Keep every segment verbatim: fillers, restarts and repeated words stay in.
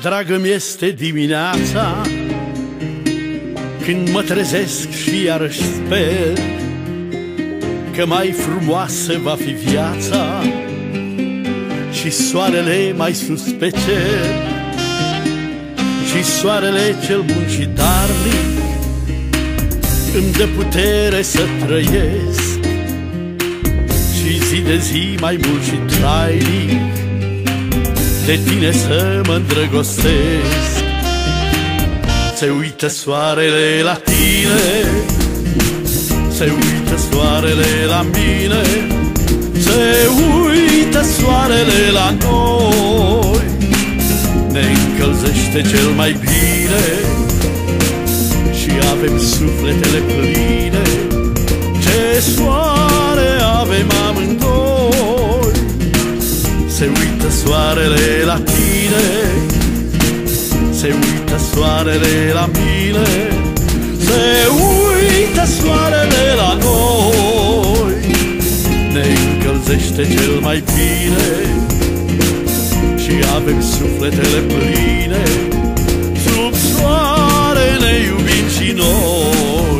dragă mi-este dimineața când mă trezesc și iarăși sper că mai frumoasă va fi viața și soarele mai sus pe cer, și soarele cel bun și darnic îmi dă putere să trăiesc și zi de zi mai mult și trainic de tine să mă îndrăgostesc. Se uită soarele la tine, se uită soarele la mine, se uită soarele la noi, ne încălzește cel mai bine și avem sufletele pline. Ce soare avem amândoi! Se uită soarele la tine, se uită soarele la mine, se uită soarele la noi, ne încălzește cel mai bine și avem sufletele pline. Sub soare ne iubim și noi.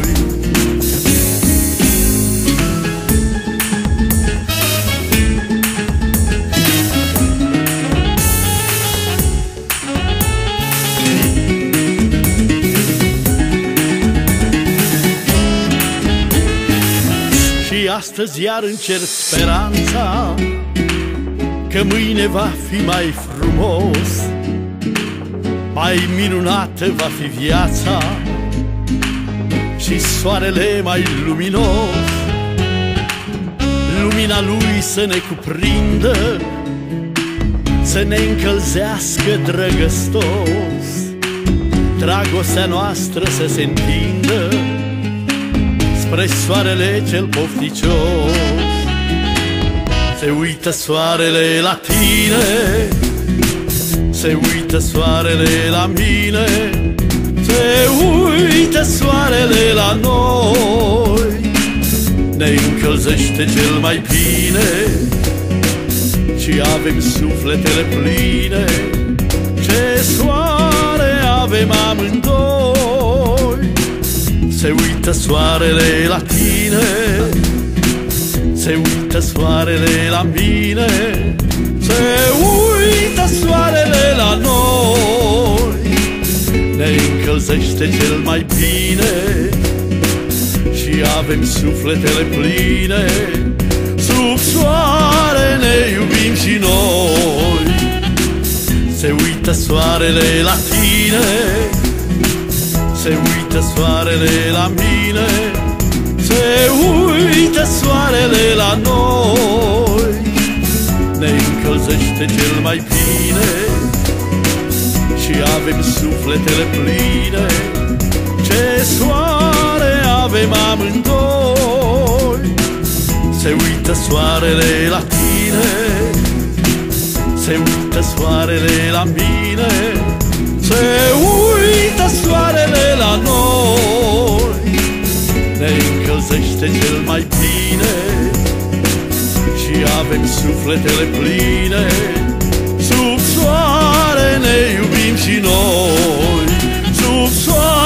Și astăzi iar încerc speranța că mâine va fi mai frumos, mai minunată va fi viața și soarele mai luminos. Lumina lui să ne cuprindă, să ne încălzească drăgăstos, dragostea noastră să se întindă spre soarele cel pofticios. Se uită soarele la tine, se uită soarele la mine, se uită soarele la noi, ne încălzește cel mai bine și avem sufletele pline. Ce soare avem amândoi! Se uită soarele la tine, se uită soarele la mine, se uită soarele la noi, ne încălzește cel mai bine și avem sufletele pline. Sub soare ne iubim și noi. Se uită soarele la tine, se uită soarele la mine, se uită soarele la noi, ne încălzește cel mai bine și avem sufletele pline. Ce soare avem amândoi! Se uită soarele la tine, se uită soarele la mine, se uită soarele la noi, ne încălzește cel mai bine și avem sufletele pline. Sub soare ne iubim și noi, sub soare